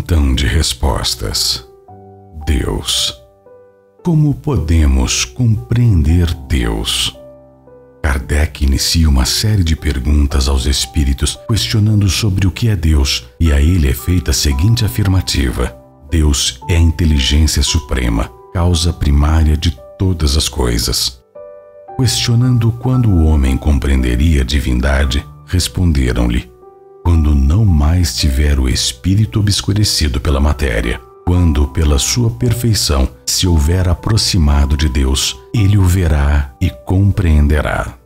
Plantão de respostas. Deus. Como podemos compreender Deus? Kardec inicia uma série de perguntas aos espíritos, questionando sobre o que é Deus, e a ele é feita a seguinte afirmativa: Deus é a inteligência suprema, causa primária de todas as coisas. Questionando quando o homem compreenderia a divindade, responderam-lhe: quando não mais tiver o espírito obscurecido pela matéria, quando pela sua perfeição se houver aproximado de Deus, ele o verá e compreenderá.